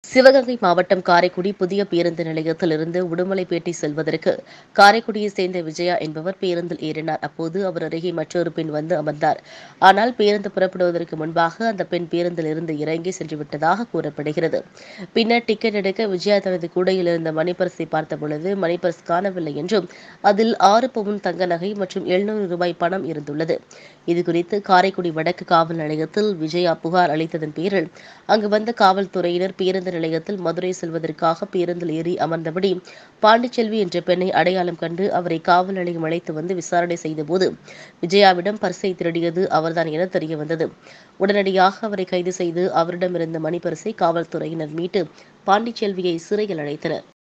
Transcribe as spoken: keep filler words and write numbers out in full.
சிவகங்கை மாவட்டம் காரைக்குடி புதிய பேருந்து நிலையத்தில் இருந்து உடுமலைப்பேட்டை செல்வதற்கு காரைக்குடியைச் சேர்ந்த விஜயா என்பவர் பேருந்தில் ஏறினார். அப்போது அவர் அருகே மற்றொரு பெண் வந்து அமர்ந்தார். ஆனால் பேருந்து புறப்படுவதற்கு முன்பாக அந்த பெண் பேருந்தில் இருந்து இறங்கி சென்றுவிட்டதாக கூறப்படுகிறது. பின்னர் டிக்கெட் எடுக்க விஜயா தனது கூடையில் இருந்த மணிப்பர்ஸை பார்த்தபொழுது மணிப்பர்ஸ் காணவில்லை என்றும் அதில் ஆறு பவுன் தங்க நகை மற்றும் எழுநூறு ரூபாய் பணம் இருந்துள்ளது. இதுகுறித்து காரைக்குடி வடக்கு காவல் நிலையத்தில் விஜயா புகார் அளித்ததன் பேரில் அங்கு வந்த காவல்துறையினர் பேருந்து நிலையத்தில் மதுரை செல்வதற்காக பேருந்தில் ஏறி அமர்ந்தபடி பாண்டிச்செல்வி என்ற பெண்ணை அடையாளம் கண்டு அவரை காவல் நிலையம் அழைத்து வந்து விசாரணை செய்தபோது விஜயாவிடம் பர்ஸை திருடியது அவர்தான் என தெரியவந்தது. உடனடியாக அவரை கைது செய்து அவரிடமிருந்த மணிப்பர்ஸை காவல்துறையினர் மீட்டு பாண்டிச்செல்வியை சிறையில் அடைத்தனர்.